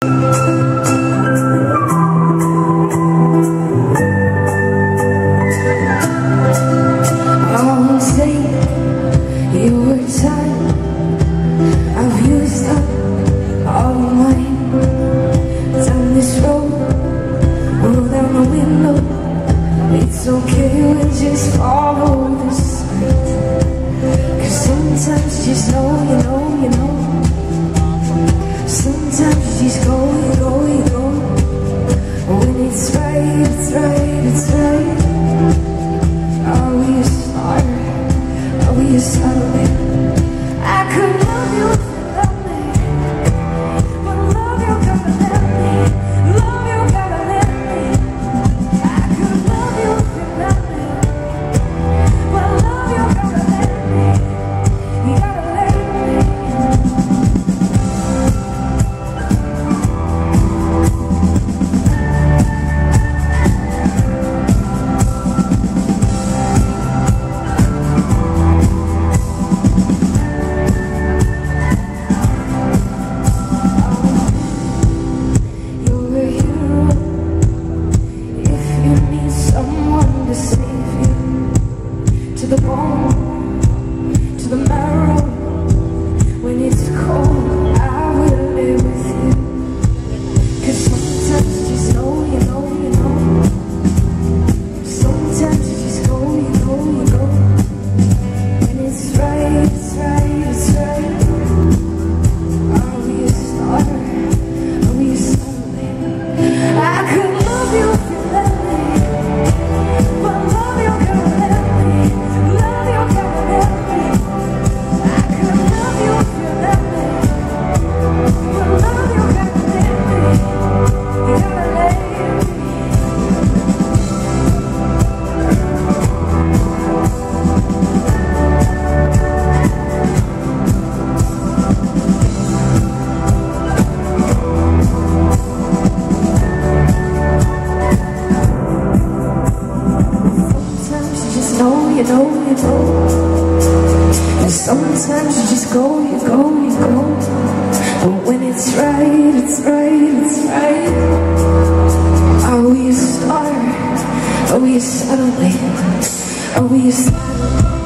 I'll take your time. I've used up all mine. Down this road, roll down the window. It's okay, we'll just follow the signs. 'Cause sometimes you just know, you know, you know. Sometimes you just go, you go, you go. When it's right, it's right, it's right. Are we a star? Are we a satellite? I could love you if you love me, but love you gotta let me. Love you gotta let me. I could love you if you love me, but love you gotta let me. You gotta let me. To the bone, to the marrow. When it's cold, I will live with you. 'Cause sometimes you just know, you know, you know. Sometimes you just go, you go, you go. When it's right, it's right, it's right. Are we a star? Are we a satellite? I could love you if you let me, but love you gotta let me. Love you gotta let me. I could love you if you let me, but love you gotta let me. You gotta let me. You know, you know. And sometimes you just go, you go, you go. But when it's right, it's right, it's right. Are we a star? Are we a satellite? Are we a satellite?